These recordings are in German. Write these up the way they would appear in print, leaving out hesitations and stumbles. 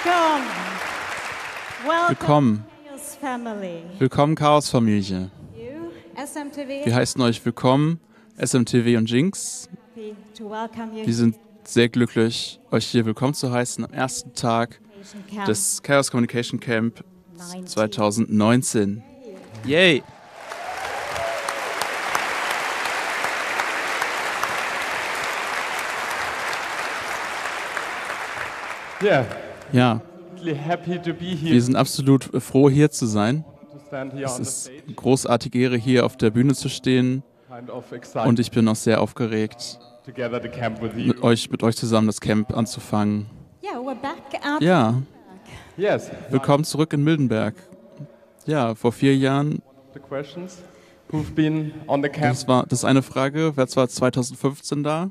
Willkommen. Willkommen, Chaos-Familie. Wir heißen euch willkommen, SMTW und Jinx. Wir sind sehr glücklich, euch hier willkommen zu heißen am ersten Tag des Chaos Communication Camp 2019. Yay! Ja, wir sind absolut froh, hier zu sein. Es ist eine großartige Ehre, hier auf der Bühne zu stehen. Und ich bin auch sehr aufgeregt, mit euch zusammen das Camp anzufangen. Ja, willkommen zurück in Mildenberg. Ja, vor 4 Jahren. Das ist eine Frage. Wer war 2015 da?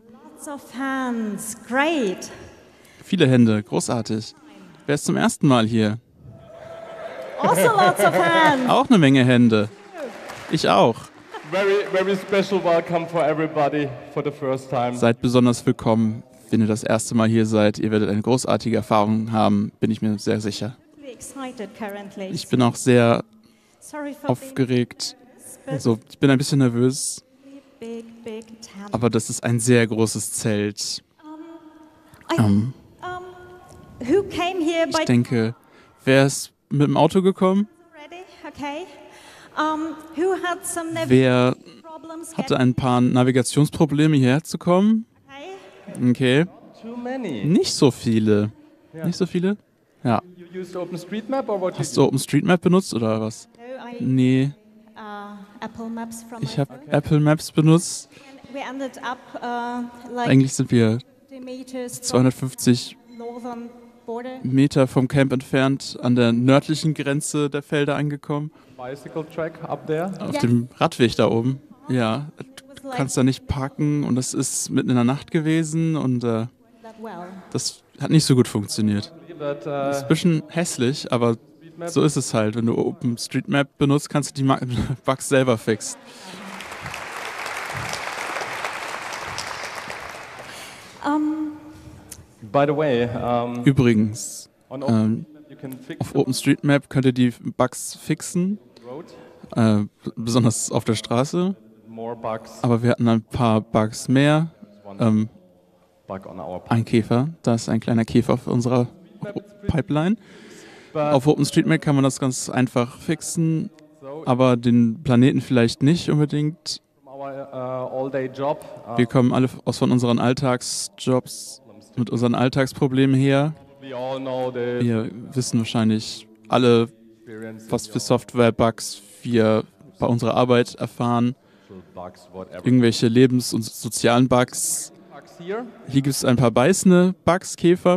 Viele Hände, großartig. Wer ist zum ersten Mal hier? Also lots of hands. Auch eine Menge Hände. Ich auch. Very special welcome for everybody for the first time. Seid besonders willkommen, wenn ihr das erste Mal hier seid. Ihr werdet eine großartige Erfahrung haben, bin ich mir sehr sicher. Ich bin auch sehr aufgeregt. Also, ich bin ein bisschen nervös. Aber das ist ein sehr großes Zelt. Ich denke, wer ist mit dem Auto gekommen? Wer hatte ein paar Navigationsprobleme, hierher zu kommen? Okay. Nicht so viele. Nicht so viele? Ja. Hast du OpenStreetMap benutzt oder was? Nee. Ich habe Apple Maps benutzt. Eigentlich sind wir 250 Meter vom Camp entfernt an der nördlichen Grenze der Felder angekommen. Auf dem Radweg da oben. Ja, du kannst da nicht parken und das ist mitten in der Nacht gewesen und das hat nicht so gut funktioniert. Das ist ein bisschen hässlich, aber so ist es halt. Wenn du OpenStreetMap benutzt, kannst du die Bugs selber fixen. By the way, übrigens, auf OpenStreetMap könnt ihr die Bugs fixen, besonders auf der Straße. Aber wir hatten ein paar Bugs mehr. Ein Käfer, da ist ein kleiner Käfer auf unserer Pipeline. Auf OpenStreetMap kann man das ganz einfach fixen, aber den Planeten vielleicht nicht unbedingt. Wir kommen alle von unseren Alltagsjobs mit unseren Alltagsproblemen her. Wir wissen wahrscheinlich alle, was für Software-Bugs wir bei unserer Arbeit erfahren. Irgendwelche Lebens- und sozialen Bugs. Hier gibt es ein paar beißende Bugs, Käfer.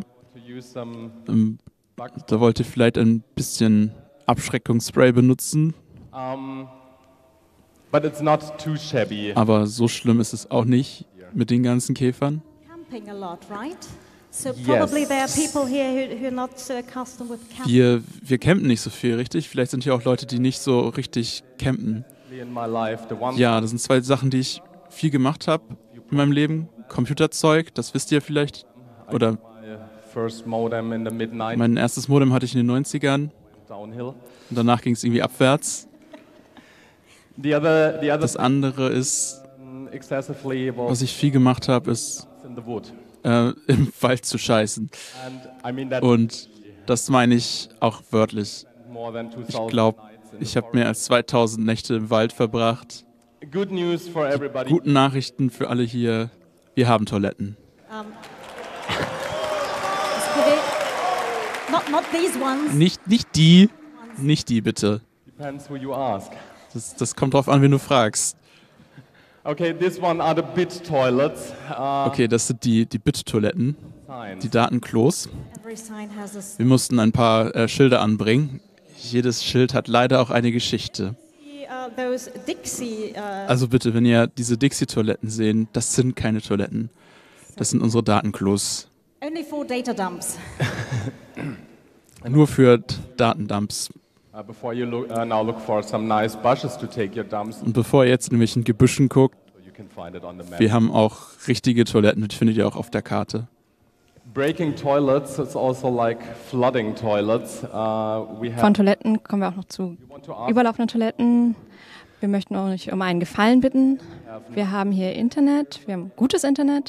Da wollt ihr vielleicht ein bisschen Abschreckungsspray benutzen. Aber so schlimm ist es auch nicht mit den ganzen Käfern. Wir campen nicht so viel, richtig? Vielleicht sind hier auch Leute, die nicht so richtig campen. Ja, das sind 2 Sachen, die ich viel gemacht habe in meinem Leben. Computerzeug, das wisst ihr vielleicht. Oder mein erstes Modem hatte ich in den 90ern. Und danach ging es irgendwie abwärts. Das andere ist, was ich viel gemacht habe, ist im Wald zu scheißen. Und das meine ich auch wörtlich. Ich glaube, ich habe mehr als 2000 Nächte im Wald verbracht. Guten Nachrichten für alle hier. Wir haben Toiletten. Nicht die. Nicht die, bitte. Das kommt drauf an, wen du fragst. Okay, this one are the bit toilets. Okay, das sind die Bit-Toiletten, die Datenklos. Wir mussten ein paar Schilder anbringen. Jedes Schild hat leider auch eine Geschichte. Also bitte, wenn ihr diese Dixie-Toiletten seht, das sind keine Toiletten. Das sind unsere Datenklos. Nur für Datendumps. Und bevor ihr jetzt in irgendwelchen Gebüschen guckt, wir haben auch richtige Toiletten, die findet ihr auch auf der Karte. Breaking toilets is also like flooding toilets. Von Toiletten kommen wir auch noch zu überlaufenden Toiletten. Wir möchten auch nicht um einen Gefallen bitten. Wir haben hier Internet, wir haben gutes Internet,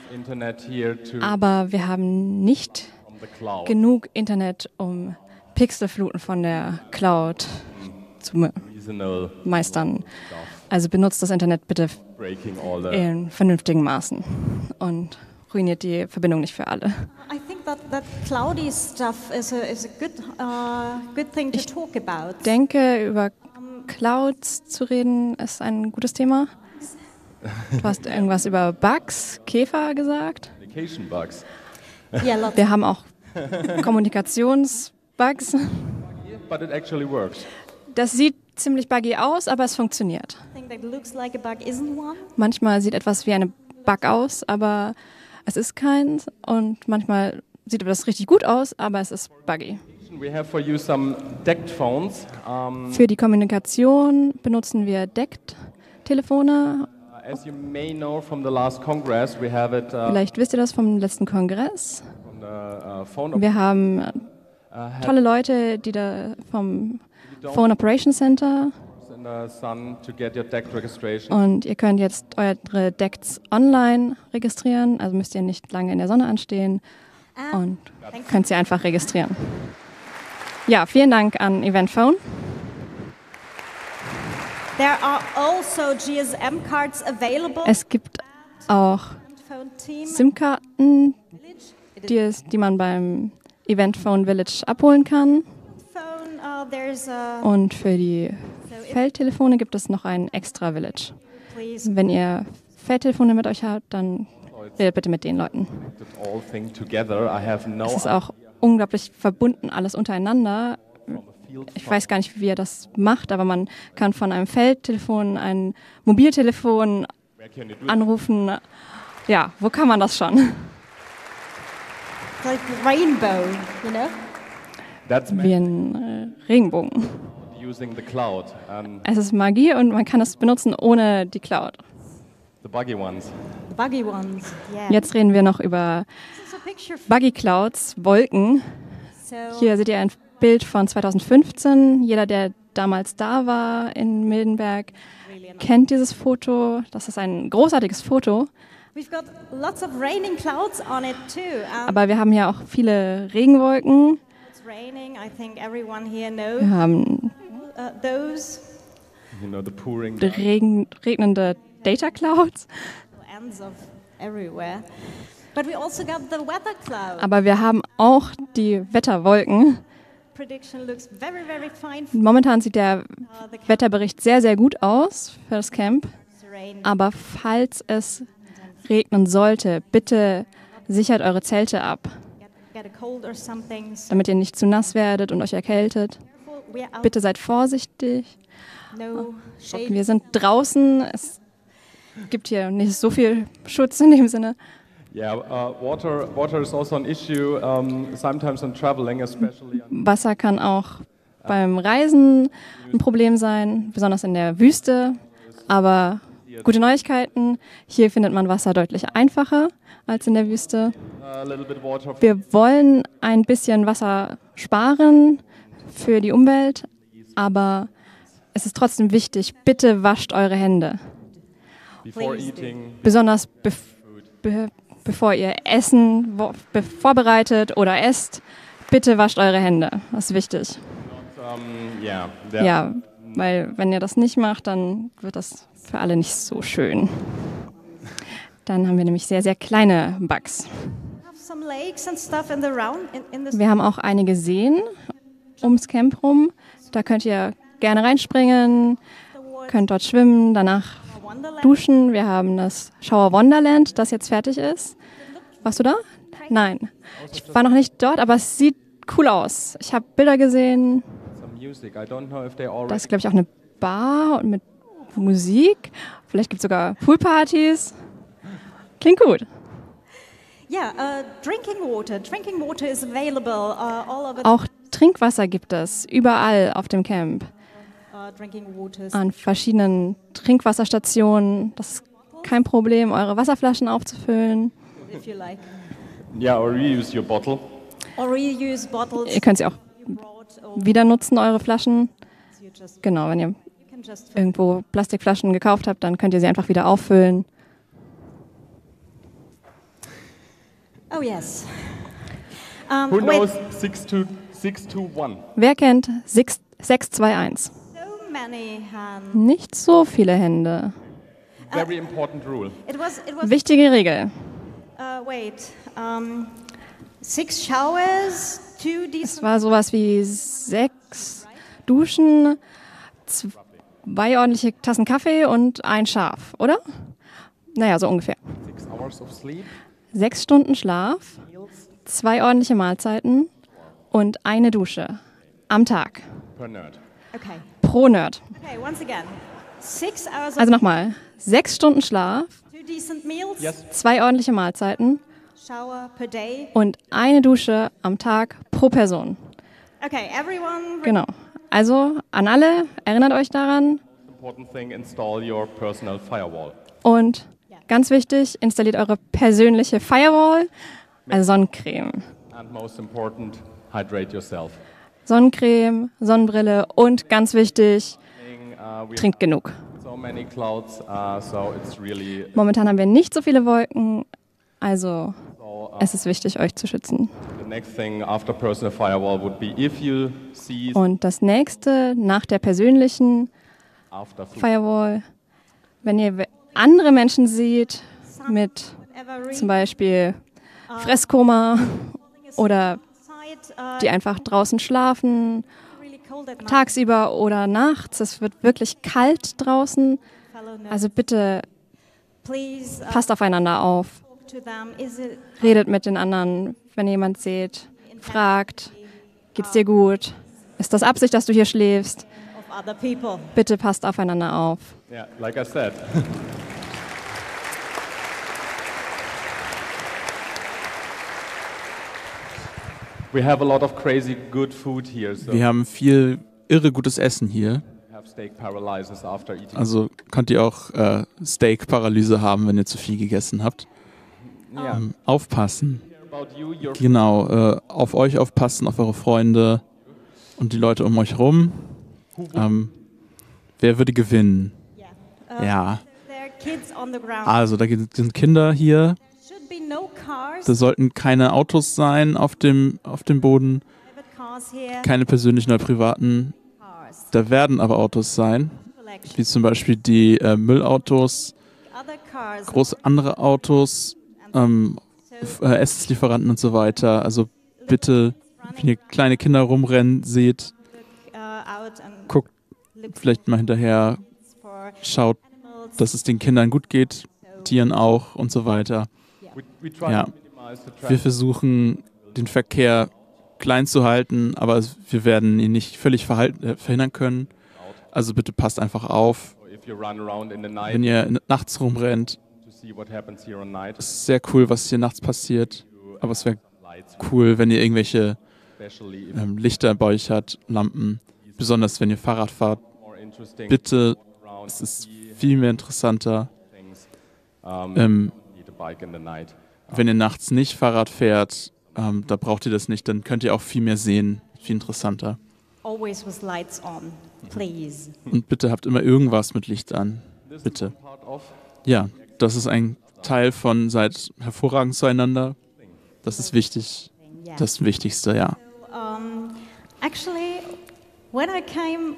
aber wir haben nicht genug Internet, um Pixelfluten von der Cloud zu meistern. Also benutzt das Internet bitte in vernünftigen Maßen und ruiniert die Verbindung nicht für alle. I think that cloudy stuff is a good thing to talk about. Ich denke, über Clouds zu reden ist ein gutes Thema. Du hast irgendwas über Bugs, Käfer gesagt. Wir haben auch Kommunikationsbugs. But it actually works. Das sieht ziemlich buggy aus, aber es funktioniert. Manchmal sieht etwas wie eine Bug aus, aber es ist keins. Und manchmal sieht etwas richtig gut aus, aber es ist buggy. We have for you some decked phones. Für die Kommunikation benutzen wir Deckt-Telefone. As you may know from the last Congress, we have it. Vielleicht wisst ihr das vom letzten Kongress. Wir haben tolle Leute, die da vom Phone Operation Center. Und ihr könnt jetzt eure Decks online registrieren, also müsst ihr nicht lange in der Sonne anstehen und könnt sie einfach registrieren. Ja, vielen Dank an EventPhone. There are also GSM cards available. Es gibt auch SIM-Karten, die man beim EventPhone Village abholen kann. Und für die Feldtelefone gibt es noch ein extra Village. Wenn ihr Feldtelefone mit euch habt, dann redet bitte mit den Leuten. Es ist auch unglaublich verbunden, alles untereinander. Ich weiß gar nicht, wie ihr das macht, aber man kann von einem Feldtelefon ein Mobiltelefon anrufen. Ja, wo kann man das schon? Like rainbow, you know? Wie ein Regenbogen. Es ist Magie und man kann es benutzen ohne die Cloud. The buggy ones. The buggy ones, yeah. Jetzt reden wir noch über Buggy Clouds, Wolken. Hier seht ihr ein Bild von 2015. Jeder, der damals da war in Mildenberg, kennt dieses Foto. Das ist ein großartiges Foto. Aber wir haben hier auch viele Regenwolken. Wir haben regnende Data Clouds. Aber wir haben auch die Wetterwolken. Momentan sieht der Wetterbericht sehr, sehr gut aus für das Camp. Aber falls es regnen sollte, bitte sichert eure Zelte ab, damit ihr nicht zu nass werdet und euch erkältet. Bitte seid vorsichtig. Wir sind draußen. Es gibt hier nicht so viel Schutz in dem Sinne. Water is also an issue, sometimes when traveling, especially. Wasser kann auch beim Reisen ein Problem sein, besonders in der Wüste. Aber gute Neuigkeiten, hier findet man Wasser deutlich einfacher als in der Wüste. Wir wollen ein bisschen Wasser sparen für die Umwelt, aber es ist trotzdem wichtig, bitte wascht eure Hände. Besonders bevor ihr Essen vorbereitet oder esst, bitte wascht eure Hände. Das ist wichtig. Ja, weil wenn ihr das nicht macht, dann wird das für alle nicht so schön. Dann haben wir nämlich sehr, sehr kleine Bugs. Wir haben auch einige Seen ums Camp rum. Da könnt ihr gerne reinspringen, könnt dort schwimmen, danach duschen. Wir haben das Shower Wonderland, das jetzt fertig ist. Warst du da? Nein. Ich war noch nicht dort, aber es sieht cool aus. Ich habe Bilder gesehen. Da ist, glaube ich, auch eine Bar und mit Musik. Vielleicht gibt es sogar Poolpartys. Klingt gut. Drinking water is available all over. Auch Trinkwasser gibt es überall auf dem Camp. An verschiedenen Trinkwasserstationen. Das ist kein Problem, eure Wasserflaschen aufzufüllen. Yeah, or reuse your bottle. Or reuse bottles. Ihr könnt sie auch wieder nutzen, eure Flaschen. Genau, wenn ihr irgendwo Plastikflaschen gekauft habt, dann könnt ihr sie einfach wieder auffüllen. Oh yes. Who knows 621? Wer kennt 621? So many hands. Nicht so viele Hände. Very important rule. It was Wichtige Regel. wait. 6 showers, 2 Es decent. war sowas wie 6 Duschen, 2 ordentliche Tassen Kaffee und ein Schaf, oder? Naja, so ungefähr. 6 hours of sleep. 6 Stunden Schlaf, 2 ordentliche Mahlzeiten und eine Dusche am Tag. Per nerd. Okay. Pro Nerd. Okay, once again. 6 hours Also nochmal, 6 Stunden Schlaf, 2 decent meals, Yes. 2 ordentliche Mahlzeiten shower per day. und eine Dusche am Tag pro Person. Okay, everyone. Genau. Also an alle, erinnert euch daran Important thing, install your personal firewall. und ganz wichtig, installiert eure persönliche Firewall, also Sonnencreme. And most important, hydrate yourself. Sonnencreme, Sonnenbrille und ganz wichtig, We trinkt genug. have so many clouds, so it's really Momentan haben wir nicht so viele Wolken, also es ist wichtig, euch zu schützen. the next thing after personal firewall would be if you see Und das nächste nach der persönlichen after food. Firewall, wenn ihr andere Menschen seht mit Whatever zum Beispiel Fresskoma oder outside, die einfach draußen schlafen, really cold at night. tagsüber oder nachts. Es wird wirklich kalt draußen. Fellow nerds, Also bitte please passt aufeinander auf. talk to them. Is it Redet mit den anderen, wenn ihr jemand seht. Fragt, geht's dir gut? Ist das Absicht, dass du hier schläfst? of other people? Bitte passt aufeinander auf. Yeah, like I said. We have a lot of crazy good food here, so Wir haben viel irre gutes Essen hier. have steak paralysis after eating. Also könnt ihr auch Steak-Paralyse haben, wenn ihr zu viel gegessen habt. Yeah. Aufpassen. About you, your Genau, auf euch aufpassen, auf eure Freunde und die Leute um euch rum. Wer würde gewinnen? Yeah. Ja, There are kids on the ground. also da sind Kinder hier. Should be no cars, Da sollten keine Autos sein auf dem Boden, private cars here. keine persönlichen oder privaten. Cars. Da werden aber Autos sein, Collection. wie zum Beispiel die Müllautos, Other cars. große andere Autos, Essenslieferanten und so weiter. Also bitte, wenn ihr kleine Kinder rumrennen seht, Out and guckt look vielleicht mal hinterher, for schaut, animals. dass es den Kindern gut geht, Tieren auch und so weiter. we try Ja. to minimize the Wir traffic. versuchen, den Verkehr klein zu halten, aber wir werden ihn nicht völlig verhindern können. Also bitte passt einfach auf, If you run around in the night wenn ihr nachts rumrennt. to see what happens here on night, Es ist sehr cool, was hier nachts passiert, aber es wäre lights, cool, wenn ihr irgendwelche especially if Lichter bei euch habt, Lampen, besonders wenn ihr Fahrrad fahrt. more interesting Bitte, around es ist viel mehr interessanter, things. Need a bike in the night. wenn ihr nachts nicht Fahrrad fährt, da braucht ihr das nicht, dann könnt ihr auch viel mehr sehen, viel interessanter. Always with lights on, please. Und bitte habt immer irgendwas mit Licht an, bitte. Part of Ja, das ist ein Teil von seid hervorragend zueinander. Das ist wichtig, Yeah. das Wichtigste, ja. Actually, when I came,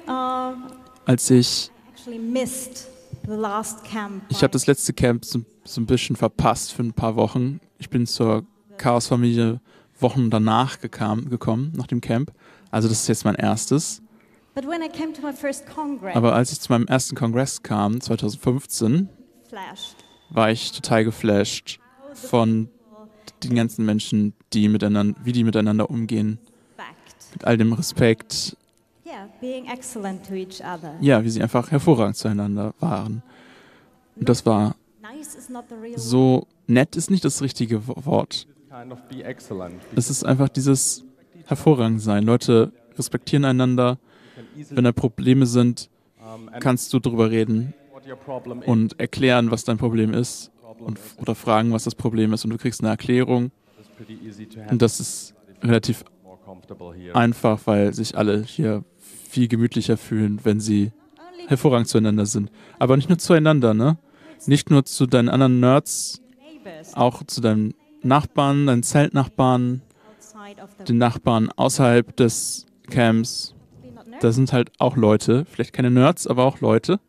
Als ich actually missed the last camp. Ich habe das letzte Camp so ein bisschen verpasst für ein paar Wochen. Ich bin zur Chaosfamilie Wochen danach gekommen, nach dem Camp. Also das ist jetzt mein erstes. But when I came to my first congress, Aber als ich zu meinem ersten Kongress kam, 2015, flashed. war ich total geflasht von den ganzen Menschen, wie die miteinander umgehen. Fact. Mit all dem Respekt. Yeah, being excellent to each other. Ja, wie sie einfach hervorragend zueinander waren. Und das war Nice is not the real so, nett ist nicht das richtige Wort. kind of be excellent. Es ist einfach dieses hervorragend sein. Leute respektieren einander. Wenn da Probleme sind, And kannst du drüber reden what your problem is. und erklären, was dein Problem ist oder fragen, was das Problem ist und du kriegst eine Erklärung Und das ist relativ einfach, weil sich alle hier viel gemütlicher fühlen, wenn sie hervorragend zueinander sind. Aber nicht nur zueinander, ne? Nicht nur zu deinen anderen Nerds, auch zu deinen Nachbarn, deinen Zeltnachbarn, den Nachbarn außerhalb des Camps. Da sind halt auch Leute, vielleicht keine Nerds, aber auch Leute.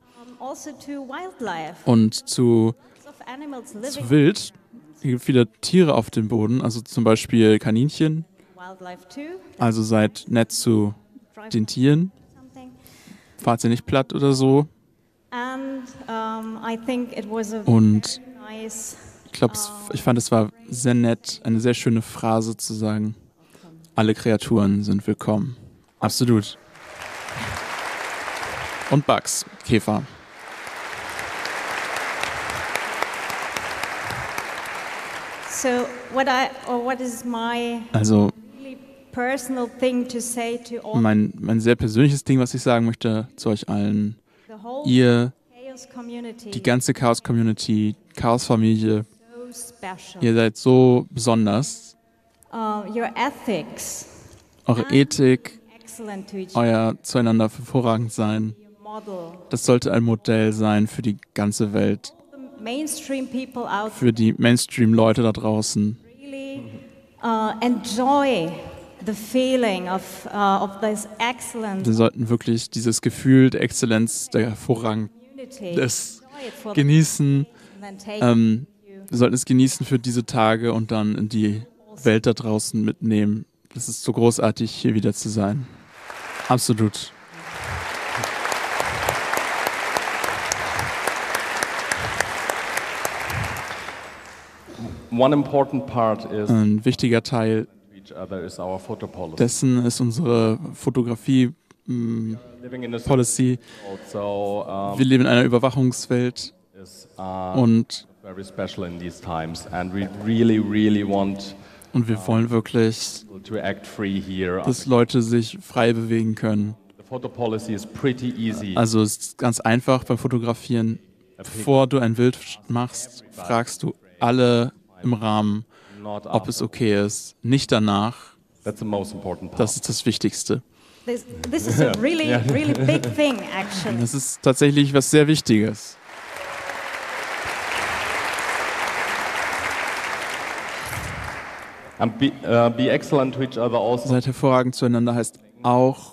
Und zu Wild. Hier gibt viele Tiere auf dem Boden, also zum Beispiel Kaninchen. Also seid nett zu den Tieren. Fahrt sie nicht platt oder so. Und ich fand, es war sehr nett, eine sehr schöne Phrase zu sagen. Alle Kreaturen sind willkommen. Absolut. Und Bugs, Käfer. Also mein sehr persönliches Ding, was ich sagen möchte zu euch allen, ihr, die ganze Chaos-Community, Chaos-Familie, ihr seid so besonders. Eure Ethik, euer zueinander hervorragend sein, das sollte ein Modell sein für die ganze Welt. Für die Mainstream-Leute da draußen. Wir sollten wirklich dieses Gefühl der Exzellenz, der Hervorragend genießen. Wir sollten es genießen für diese Tage und dann in die Welt da draußen mitnehmen. Es ist so großartig, hier wieder zu sein. Absolut. Ein wichtiger Teil dessen ist unsere Fotografie-Policy. Wir leben in einer Überwachungswelt und wir wollen wirklich, dass Leute sich frei bewegen können. Also es ist ganz einfach beim Fotografieren. Bevor du ein Bild machst, fragst du alle im Rahmen, ob es okay ist. Nicht danach. Das ist das Wichtigste. This is a really big thing, actually. Das ist tatsächlich was sehr Wichtiges. And be excellent to each other also. Seid hervorragend zueinander heißt auch.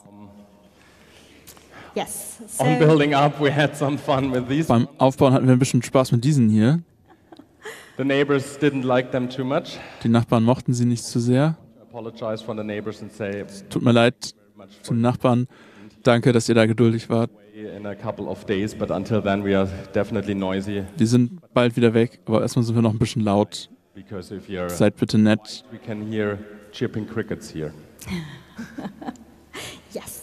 Yes. On building up, we had some fun with these. Beim Aufbauen hatten wir ein bisschen Spaß mit diesen hier. The neighbors didn't like them too much. Die Nachbarn mochten sie nicht zu sehr. Apologize for the neighbors and say. Tut mir leid zu den Nachbarn. Danke, dass ihr da geduldig wart. In a couple of days, but until then we are definitely noisy. Wir sind bald wieder weg, aber erstmal sind wir noch ein bisschen laut. Seid bitte nett. We can hear chirping crickets here. Yes.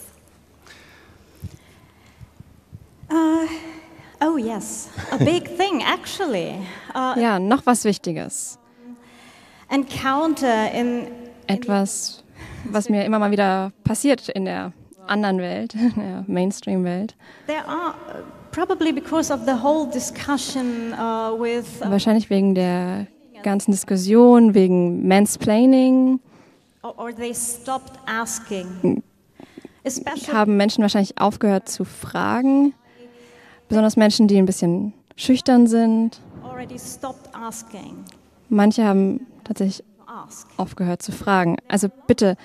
Oh yes, a big thing actually. Ja, noch was Wichtiges. Encounter in etwas, was mir immer mal wieder passiert in der anderen Welt, in der Mainstream-Welt. There are probably because of the whole discussion with. Wahrscheinlich wegen der ganzen Diskussion, wegen Mansplaining. Or they stopped asking. Haben Menschen wahrscheinlich aufgehört zu fragen. Besonders Menschen, die ein bisschen schüchtern sind. Manche haben tatsächlich aufgehört zu fragen. Also bitte,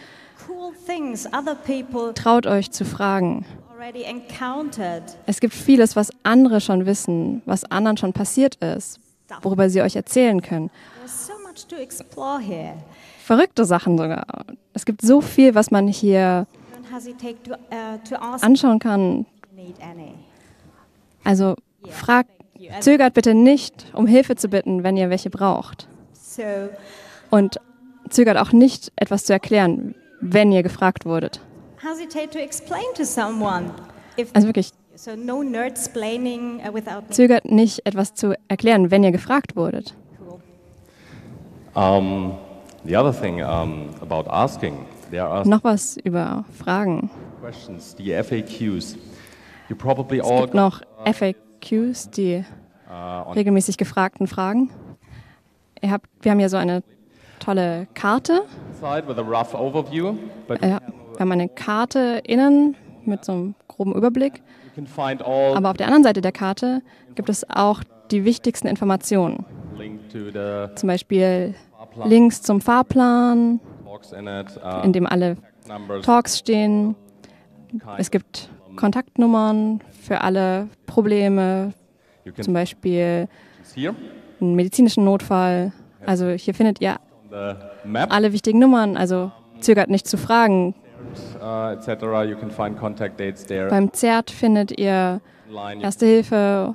traut euch zu fragen. Es gibt vieles, was andere schon wissen, was anderen schon passiert ist, worüber sie euch erzählen können. Verrückte Sachen sogar. Es gibt so viel, was man hier anschauen kann. Also zögert bitte nicht, um Hilfe zu bitten, wenn ihr welche braucht. Und zögert auch nicht, etwas zu erklären, wenn ihr gefragt wurdet. Also wirklich, zögert nicht, etwas zu erklären, wenn ihr gefragt wurdet. The other thing about asking, there are noch was über Fragen. Questions, die FAQs. You probably es gibt noch FAQs, die regelmäßig gefragten Fragen. Wir haben ja so eine tolle Karte. With a rough overview, but Wir haben eine Karte innen mit so einem groben Überblick. you can find all Aber auf der anderen Seite der Karte gibt es auch die wichtigsten Informationen. link to the Zum Beispiel Links zum Fahrplan, talks in it, in dem alle numbers, Talks stehen. Es gibt Kontaktnummern für alle Probleme, you can zum Beispiel choose here einen medizinischen Notfall. Also hier findet ihr the map, alle wichtigen Nummern, also zögert nicht zu fragen. etc. You can find contact dates there. Beim ZERT findet ihr Online Erste Hilfe,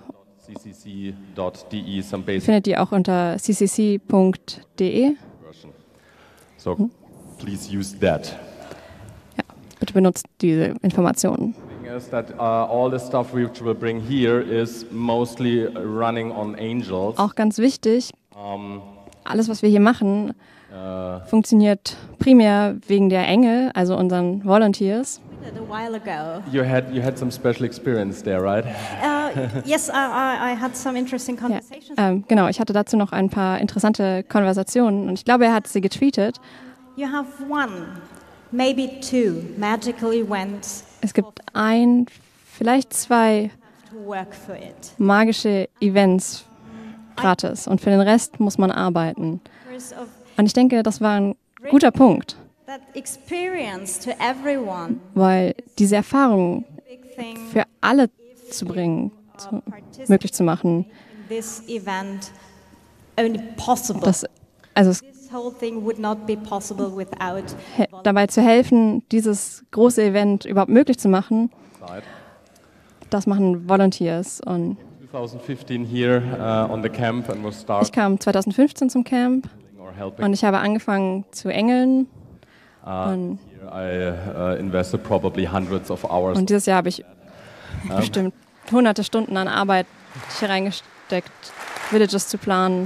ccc.de, some basic findet ihr auch unter ccc.de. version. So please use that. Ja, bitte benutzt diese Informationen. Thing is that all the stuff which we'll bring here is mostly running on Angels. Auch ganz wichtig, alles, was wir hier machen, funktioniert primär wegen der Engel, also unseren Volunteers. We did a while ago. You had some special experience there, right? Yes, I had some interesting Ja, conversations. genau, ich hatte dazu noch ein paar interessante Konversationen und ich glaube, er hat sie getweetet. You have one, maybe two magical events Es gibt ein, vielleicht zwei to work for it. magische Events gratis und für den Rest muss man arbeiten. There's of Und ich denke, das war ein guter Punkt, that experience to everyone, weil diese Erfahrung big thing für alle zu bringen, möglich zu machen, in this event only possible. also es This whole thing would not be possible without dabei zu helfen, dieses große Event überhaupt möglich zu machen, das machen Volunteers. Und 2015 here on the camp and we'll start ich kam 2015 zum Camp or helping. und ich habe angefangen zu engeln. Here I invested probably hundreds of hours. Und dieses Jahr habe ich bestimmt hunderte Stunden an Arbeit hier reingesteckt, Villages zu planen.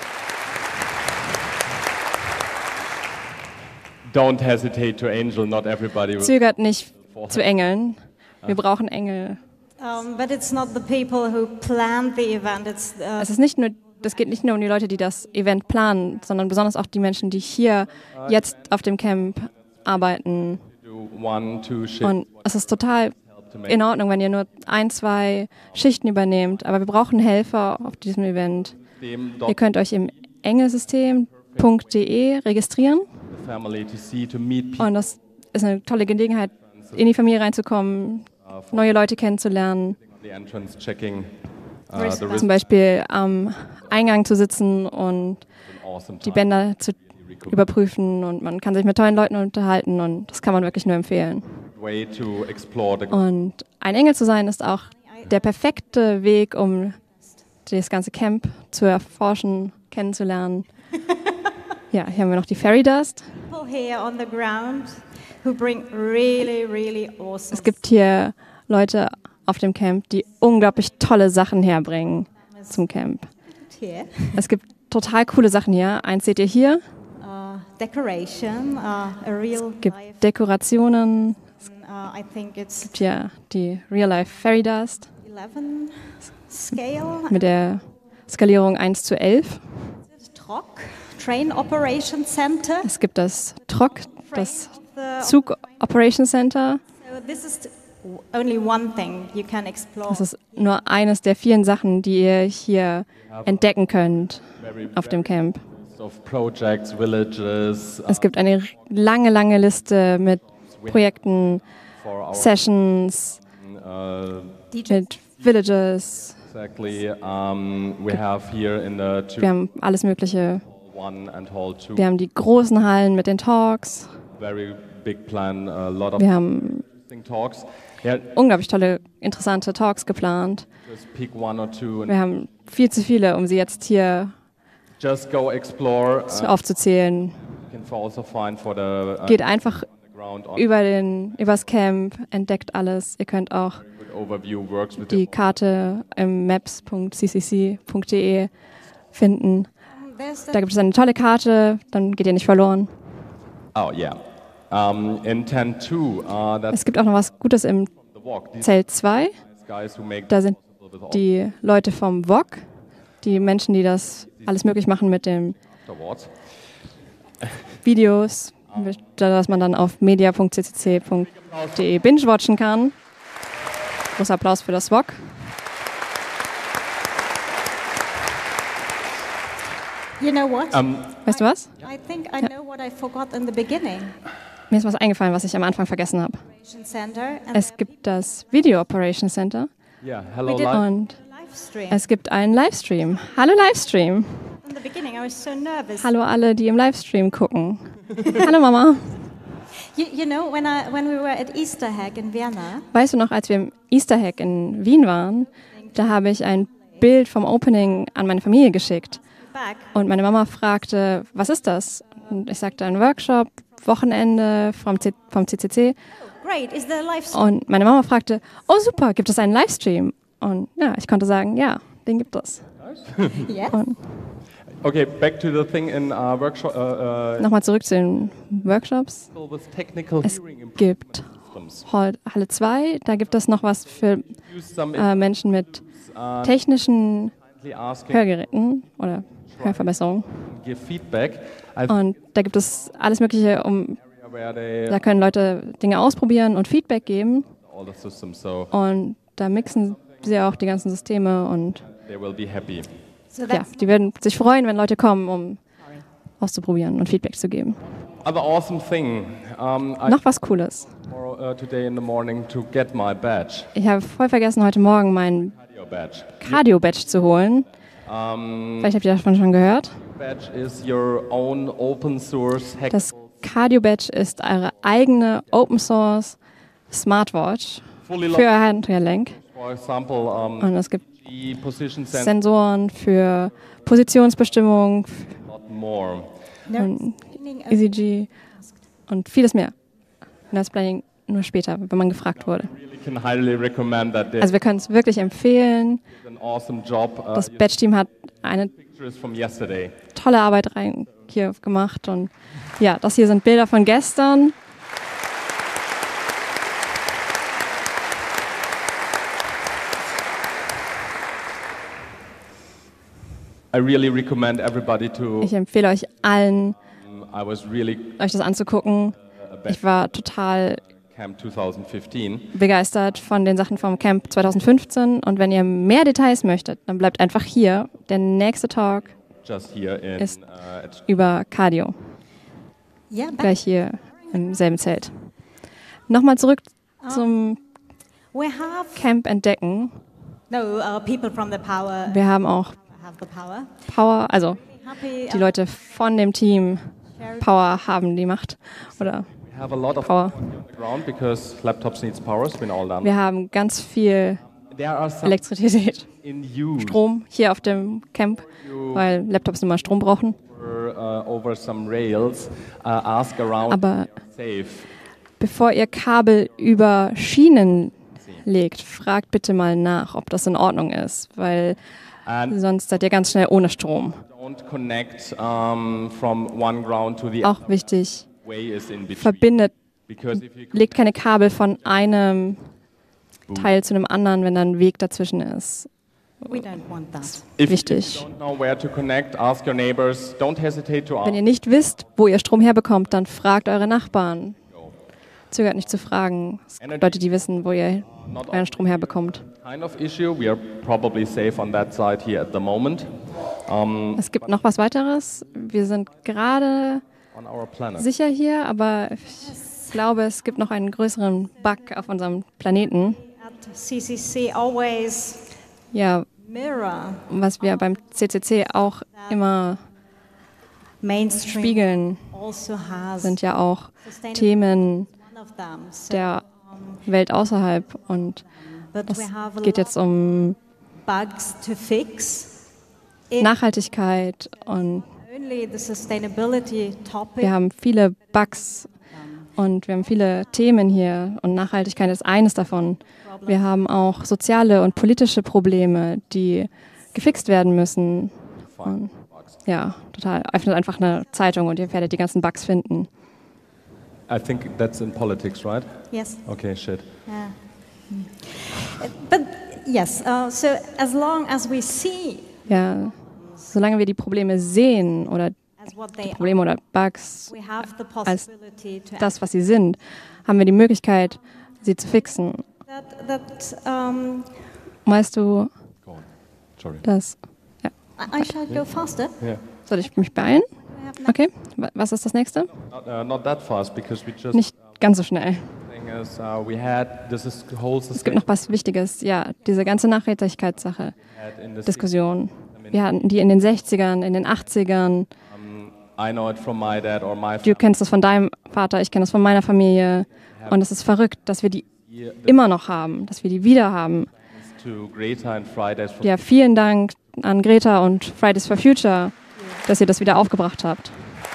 Don't hesitate to angel. Not everybody will. Zögert nicht zu engeln. Wir brauchen Engel. but it's not the people who planned the event. It's Es ist nicht nur, das geht nicht nur um die Leute, die das Event planen, sondern besonders auch die Menschen, die hier jetzt auf dem Camp arbeiten. Do 1, 2 shifts. Und es ist total in Ordnung, wenn ihr nur 1, 2 Schichten übernehmt. Aber wir brauchen Helfer auf diesem Event. Ihr könnt euch im engelsystem.de registrieren. Family to see, to meet people. Und das ist eine tolle Gelegenheit, in die Familie reinzukommen, neue Leute kennenzulernen. The entrance checking. Zum Beispiel am Eingang zu sitzen und Awesome die time. Bänder zu überprüfen. Und man kann sich mit tollen Leuten unterhalten und das kann man wirklich nur empfehlen. Way to explore the. Und ein Engel zu sein ist auch der perfekte Weg, um das ganze Camp zu erforschen, kennenzulernen. Ja, hier haben wir noch die Fairy Dust. people here on the ground who bring really, really awesome. Es gibt hier Leute auf dem Camp, die unglaublich tolle Sachen herbringen zum Camp. here. Es gibt total coole Sachen hier. Eins seht ihr hier. Decoration, a real Es gibt life. Dekorationen. I think it's Hier die Real Life Fairy Dust 11 scale. mit der Skalierung 1:11. TROC, Train Operation Center. Es gibt das TROC, das The- Zug Operation Center. So this is only one thing you can explore. Das ist nur eines der vielen Sachen, die ihr hier entdecken könnt auf dem Camp. Of projects, villages, Es gibt eine lange, lange Liste mit Projekten, for our Sessions, mit Villages. exactly. We have here in the Wir haben alles Mögliche. Hall 1 and Hall 2 Wir haben die großen Hallen mit den Talks. very big plan, a lot of Wir haben interesting talks. Yeah, unglaublich tolle, interessante Talks geplant. just pick 1 or 2 and Wir haben viel zu viele, um sie jetzt hier just go explore. aufzuzählen. You can also find for the Geht einfach ground on übers Camp, entdeckt alles. Ihr könnt auch good overview works with die Karte im maps.ccc.de finden. There's Da gibt es eine tolle Karte, dann geht ihr nicht verloren. Oh yeah. In tent 2, that's Es gibt auch noch was Gutes im the walk. These Zelt 2. guys who make Da sind possible with all die Leute vom VOG, die Menschen, die das alles möglich machen mit dem afterwards. Videos, das man dann auf media.ccc.de binge-watchen kann. Großer Applaus für das VOG. You know what? Weißt du was? I think I know what I forgot in the beginning. Mir ist was eingefallen, was ich am Anfang vergessen habe. Center, Es gibt das Video Operation Center Yeah, hello, und Livestream. es gibt einen Livestream. Hallo Livestream. In the beginning, I was so nervous. Hallo alle, die im Livestream gucken. Hallo Mama. You know, when we were at Easter Hack in Vienna, Weißt du noch, als wir im Easter Hack in Wien waren, da habe ich ein Bild vom Opening an meine Familie geschickt. back, Und meine Mama fragte, was ist das? Und ich sagte, ein Workshop, Wochenende vom CCC. great, is there a live stream? Und meine Mama fragte, oh super, gibt es einen Livestream? Und ja, ich konnte sagen, ja, den gibt es. Yes. Und Okay, back to the thing in workshop. nochmal zurück zu den Workshops. With technical Es hearing improvement gibt systems. Halle 2, da gibt es noch was für Use some Menschen mit technischen asking, Hörgeräten oder Hörverbesserungen. give feedback. Und da gibt es alles Mögliche, Where they da können Leute Dinge ausprobieren und Feedback geben. all the systems, so Und da mixen sie auch die ganzen Systeme und they will be happy. So ja, that's die würden sich freuen, wenn Leute kommen, um auszuprobieren und Feedback zu geben. Other awesome thing. I Noch was Cooles. today in the morning to get my badge, Ich habe voll vergessen, heute Morgen mein cardio badge. Cardio-Badge zu holen. Vielleicht habt ihr davon schon gehört. Badge is your own open source hack. Das Cardio-Badge ist eure eigene Open-Source Smartwatch Fully für euer Handgelenk. For example, Und es gibt the position sensor, Sensoren für Positionsbestimmung, not more. und ECG und vieles mehr. Nurse Planning nur später, wenn man gefragt wurde. Really can highly recommend that. They Also wir können es wirklich empfehlen. did an awesome job. Das Badge-Team hat eine Pictures from yesterday. tolle Arbeit hier gemacht. Und ja, das hier sind Bilder von gestern. I really recommend everybody to. Ich empfehle euch allen, I was really euch das anzugucken. Ich war total Camp 2015. begeistert von den Sachen vom Camp 2015. Und wenn ihr mehr Details möchtet, dann bleibt einfach hier. Der nächste Talk Just here in Ist- at über Cardio. yeah, back. Gleich hier im selben Zelt. Nochmal zurück zum We have Camp entdecken. people from the power Wir haben auch have the power. Power, also Happy. die Leute von dem Team Power haben die Macht. Oder we have a lot of Power. on the ground because laptops needs power. It's been all done. Wir haben ganz viel There are some Elektrizität, in use Strom hier auf dem Camp, weil Laptops immer Strom brauchen. over some rails. Ask around. Aber Safe. bevor ihr Kabel über Schienen legt, fragt bitte mal nach, ob das in Ordnung ist, weil And sonst seid ihr ganz schnell ohne Strom. don't connect from one ground to the Auch wichtig, way is in between. verbindet, Because if you legt keine Kabel von einem Teil zu einem anderen, wenn da ein Weg dazwischen ist. We don't want that. if Wichtig. you don't know where to connect, ask your neighbors. Don't hesitate to ask. Wenn ihr nicht wisst, wo ihr Strom herbekommt, dann fragt eure Nachbarn. Zögert nicht zu fragen. Es gibt Leute, die wissen, wo ihr euren Strom herbekommt. Kind of issue. We are probably safe on that side here at the moment. Es gibt noch was weiteres. Wir sind gerade On our planet. sicher hier, aber ich glaube, es gibt noch einen größeren Bug auf unserem Planeten. At CCC always Ja, mirror was wir beim CCC auch immer mainstream. spiegeln, Also has sind ja auch sustainable Themen one of them. So, der Welt außerhalb. Und but das we have a geht jetzt um bugs to fix. It Nachhaltigkeit und only the sustainability topic. wir haben viele Bugs und wir haben viele Themen hier und Nachhaltigkeit ist eines davon. Wir haben auch soziale und politische Probleme, die gefixt werden müssen. Und ja, total. Öffnet einfach eine Zeitung und ihr werdet die ganzen Bugs finden. I think that's in politics, right? Yes. Okay, shit. Yeah. But yes, so as long as we see Ja, solange wir die Probleme sehen oder die Probleme oder Bugs als das, was sie sind, haben wir die Möglichkeit, sie zu fixen. Weißt du, dass... Ja. I shall go faster. Soll ich mich beeilen? Okay, was ist das nächste? Nicht ganz so schnell. Es gibt noch was Wichtiges, ja, diese ganze Nachhaltigkeitssache, Diskussion. Wir hatten die in den 60ern, in den 80ern. Du kennst das von deinem Vater, ich kenne das von meiner Familie. Und es ist verrückt, dass wir die immer noch haben, dass wir die wieder haben. Ja, vielen Dank an Greta und Fridays for Future, dass ihr das wieder aufgebracht habt.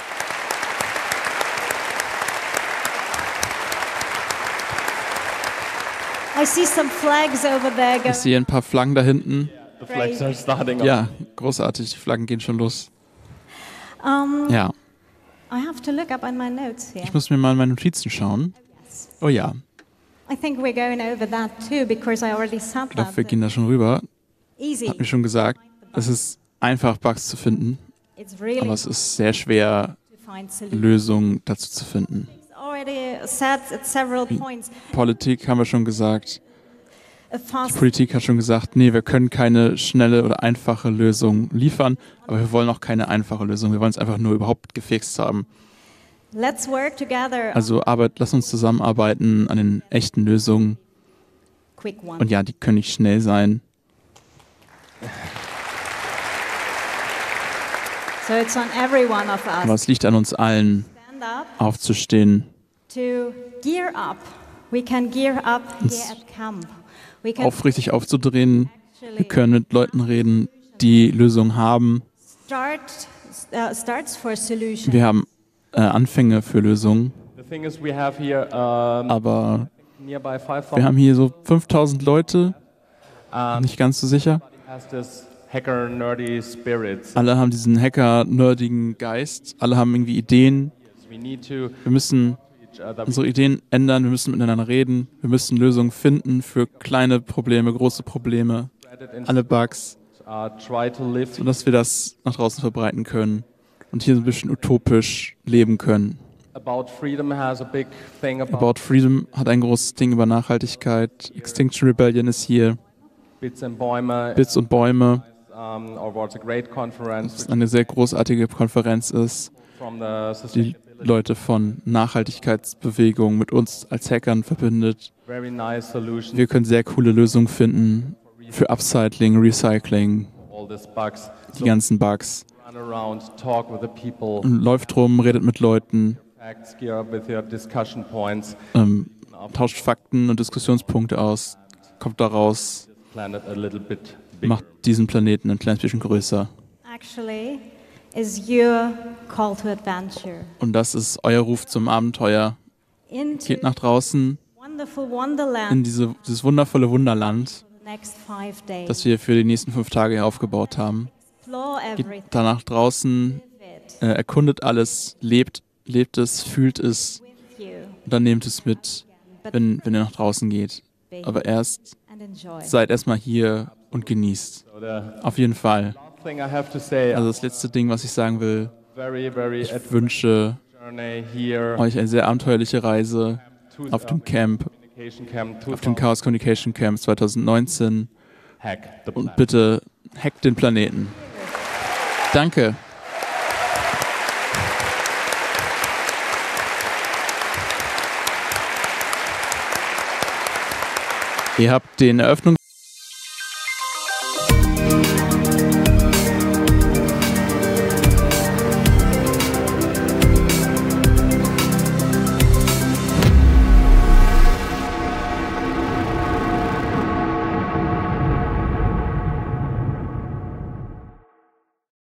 I see some flags over there. Ich sehe ein paar Flaggen da hinten. The flags are starting up. Ja, großartig, die Flaggen gehen schon los. Ja. I have to look up on my notes here. Ich muss mir mal in meine Notizen schauen. Oh ja. I think we're going over that too, because I already said Ich glaube, that. wir gehen da schon rüber. Easy. Hab mir schon gesagt, es ist einfach, Bugs zu finden, It's really aber es ist sehr schwer, to find solutions. Lösungen dazu zu finden. It's already said at several points. Politik haben wir schon gesagt. A Die fast Politik hat schon gesagt, nee, wir können keine schnelle oder einfache Lösung liefern, aber wir wollen auch keine einfache Lösung. Wir wollen es einfach nur überhaupt gefixt haben. Let's work together. Also lass uns zusammenarbeiten an den echten Lösungen. Quick one. Und ja, die können nicht schnell sein. So it's on every one of Aber us. es liegt an uns allen, Stand up aufzustehen, to gear up. We can gear up here at camp. We can aufrichtig aufzudrehen. Wir können mit Leuten reden, die Lösungen haben. starts for solution. Wir haben Anfänge für Lösungen, The thing is, we have here aber nearby 5,000 wir haben hier so 5000 Leute, nicht ganz so sicher. has this hacker nerdy spirits. Alle haben diesen Hacker-nerdigen Geist, alle haben irgendwie Ideen. We need to Wir müssen each other. unsere Ideen ändern, wir müssen miteinander reden, wir müssen Lösungen finden für kleine Probleme, große Probleme, alle Bugs, Try to live. sodass wir das nach draußen verbreiten können und hier so ein bisschen utopisch leben können. About freedom has a big thing About Freedom hat ein großes Ding über Nachhaltigkeit. Extinction Rebellion ist hier. Bits and Bäume. Bits und Bäume, Or was a great conference was eine sehr großartige Konferenz ist, from the die sustainability. Leute von Nachhaltigkeitsbewegungen mit uns als Hackern verbindet. Very nice solution. Wir können sehr coole Lösungen finden für Upcycling, Recycling, All these bugs. die ganzen Bugs. Run around, talk with the people. Und läuft rum, redet mit Leuten, Facts, gear up with your discussion points. tauscht Fakten und Diskussionspunkte aus, kommt da raus, Planet a little bit bigger. macht diesen Planeten ein kleines bisschen größer. Actually, is your call to adventure Und das ist euer Ruf zum Abenteuer. into Geht nach draußen wonderful in wonderland dieses wundervolle Wunderland, for the next 5 days. das wir für die nächsten 5 Tage hier aufgebaut haben. Explore Geht everything. danach draußen, Live it erkundet alles, lebt es, fühlt es with you. und dann nehmt es mit, But wenn ihr nach draußen geht. be Aber erst and enjoy. seid erstmal hier und genießt. So the Auf jeden Fall. last thing I have to say, Also das letzte Ding, was ich sagen will, very, very ich wünsche journey here euch eine sehr abenteuerliche Reise to auf the dem Camp, communication camp auf dem Chaos Communication Camp 2019 hack the und planet. bitte hackt den Planeten. Danke. Ihr habt den